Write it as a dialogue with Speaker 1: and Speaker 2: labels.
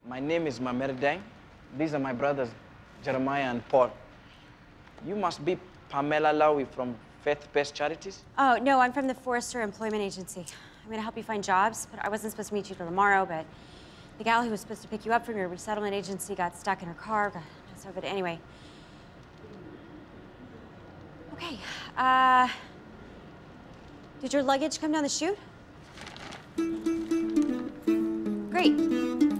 Speaker 1: My name is Mamerdain. These are my brothers, Jeremiah and Paul. You must be Pamela Lowy from Faith-Based Charities?
Speaker 2: Oh, no, I'm from the Forrester Employment Agency. I'm gonna help you find jobs, but I wasn't supposed to meet you till tomorrow, but the gal who was supposed to pick you up from your resettlement agency got stuck in her car. So, but anyway. Okay, did your luggage come down the chute? Great.